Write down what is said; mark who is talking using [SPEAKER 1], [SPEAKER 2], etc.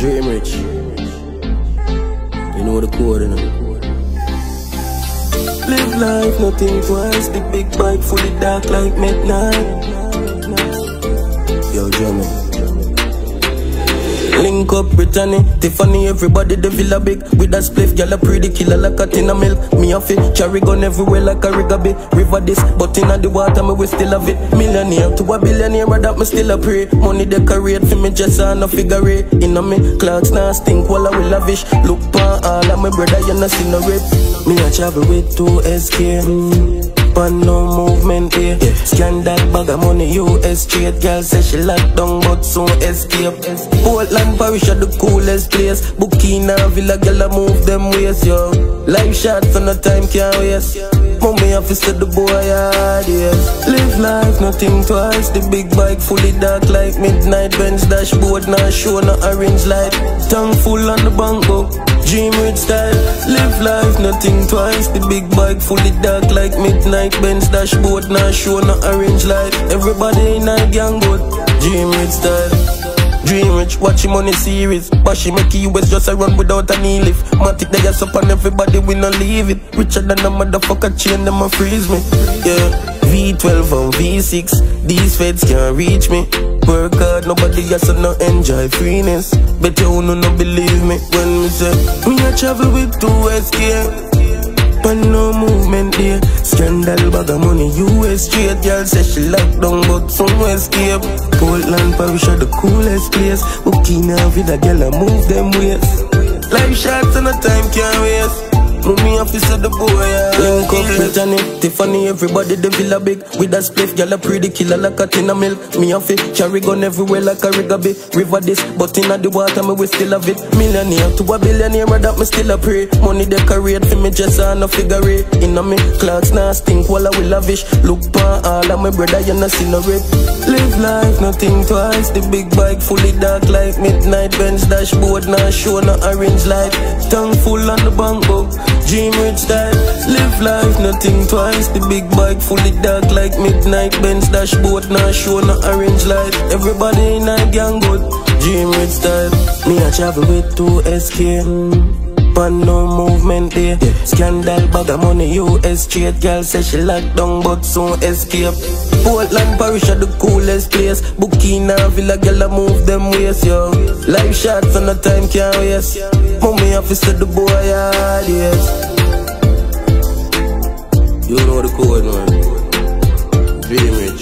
[SPEAKER 1] Dream rich. You know the code, you know. Live life, nothing twice. The big bike fully dark like midnight. Yo, German. Link up Brittany, Tiffany, everybody the villa big. With a spliff, gyal a pretty killer like a tin of milk. Me a fit, cherry gun everywhere like a rigaby. River this, but in the water me we still have it. Millionaire to a billionaire, that me still a pray. Money decorate for me just on a figure eight. Inna me clocks now stink while I will lavish. Look pan all of my brother, you not see no rape. Me a travel with 2SK. But no movement here. Scan that bag of money, US straight. Girl say she locked down but soon escape. Portland Parish are the coolest place. Burkina Villa, girl a move them ways, yo. Live shot for no time can't waste. Mommy have to set the boy hard, yes. Live life, nothing twice. The big bike fully dark like midnight. Benz dashboard, now show no orange light. Tongue full on the bank book. Dream rich style, live life, nothing twice. The big bike fully dark like midnight. Benz dashboard, now show no orange light. Everybody in a gang good. Dream rich style. Dream rich, watching money series. Bashi make US just a run without a knee lift. Matic they gas up on everybody, we no leave it. Richer than a motherfucker chain, them a freeze me. Yeah, V12 and V6, these feds can't reach me. Work hard, nobody else no enjoy freeness. Bet you no believe me when me say me a travel with 2SK. But no movement there. Scandal bag of money, US straight. Girl say she locked down but some escape. Portland Parish are the coolest place. Burkina Villa, girl a move them ways. Live shots and a time can't waste. Mommy have to set the boy, yeah. Link up Brittany, Tiffany, everybody the villa big. With a spliff, gyal a pretty killer like a tin of milk. Me a fit, carry gun everywhere like a rigaby. River this, but in the water me we still have it. Millionaire to a billionaire, that me still a pray. Money decorate for me just on a figure eight. Inna me clocks now stink while I will lavish. Look pan all of my brother, you not see no rape. Live life, nothing twice. The big bike fully dark like midnight. Benz dashboard now show no orange light. Tongue full on the bank book. Dream rich style, live life, nothing twice. The big bike fully dark like midnight. Benz dashboard now show no orange light. Everybody in a gang good. Dream rich style. Me a travel with 2SK. But no movement there. Scandal bag of money, US straight. Girl say she locked down but soon escape. Portland Parish are the coolest place. Burkina Villa, girl a move them ways, yo. Live shot for no time can't waste. Mommy have to set the boy hard, yes. You know the code, man. Dream rich.